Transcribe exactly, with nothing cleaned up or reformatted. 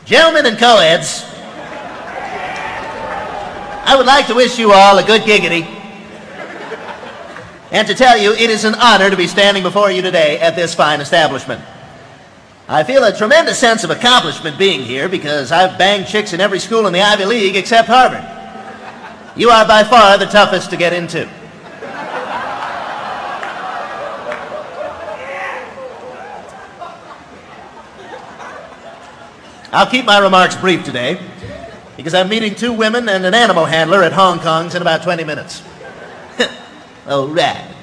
Gentlemen and co-eds, I would like to wish you all a good giggity and to tell you it is an honor to be standing before you today at this fine establishment. I feel a tremendous sense of accomplishment being here because I've banged chicks in every school in the Ivy League except Harvard. You are by far the toughest to get into. I'll keep my remarks brief today because I'm meeting two women and an animal handler at Hong Kong's in about twenty minutes. All right.